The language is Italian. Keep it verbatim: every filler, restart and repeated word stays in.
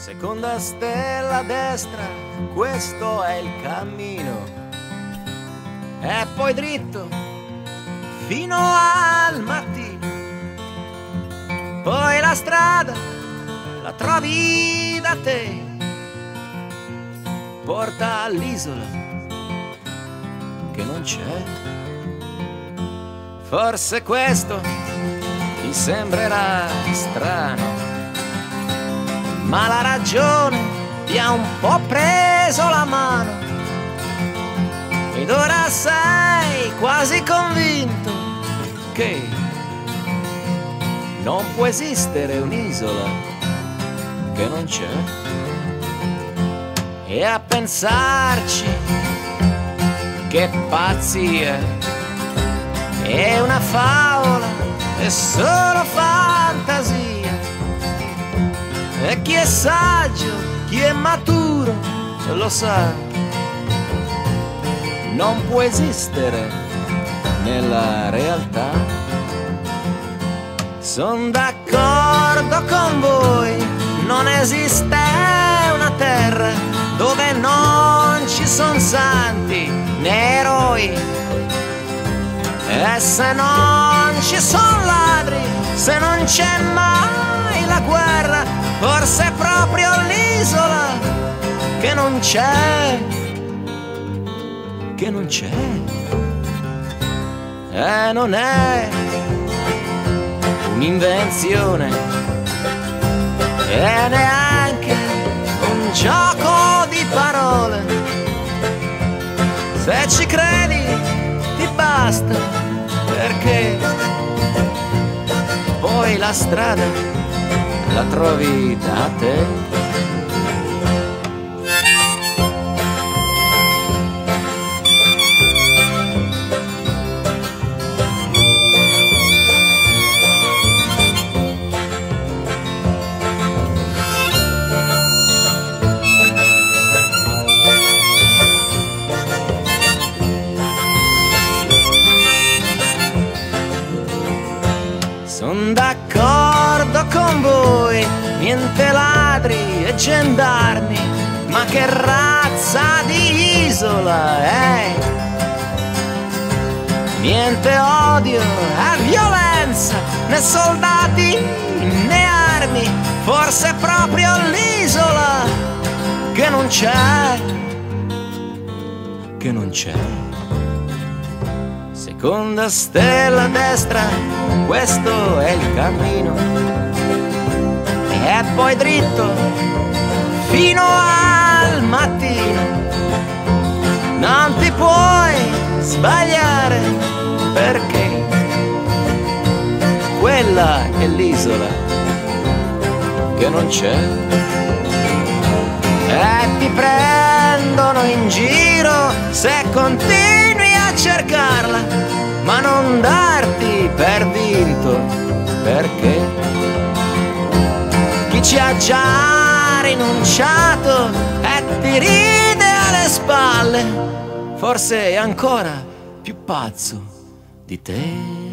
Seconda stella a destra, questo è il cammino. E poi dritto fino al mattino. Poi la strada la trovi da te, porta all'isola che non c'è. Forse questo ti sembrerà strano, ma la ragione ti ha un po' preso la mano ed ora sei quasi convinto che non può esistere un'isola che non c'è. E a pensarci, che pazzia, è una favola, è solo fantasia. E chi è saggio, chi è maturo, lo sa, non può esistere nella realtà. Son d'accordo con voi, non esiste una terra dove non ci son santi né eroi. E se non ci son ladri, se non c'è mai la guerra, forse è proprio l'isola che non c'è, che non c'è. E non è un'invenzione e neanche un gioco di parole. Se ci credi ti basta, perché poi la strada la trovi da te. Son d'accordo con voi, niente ladri e gendarmi, ma che razza di isola è? Niente odio e violenza, né soldati né armi, forse è proprio l'isola che non c'è, che non c'è. Seconda stella a destra, questo è il cammino. E poi dritto fino al mattino. Non ti puoi sbagliare, perché quella è l'isola che non c'è. E ti prendono in giro se continui a cercarla, ma non darti per vinto, perché chi ci ha già rinunciato e ti ride alle spalle, forse è ancora più pazzo di te.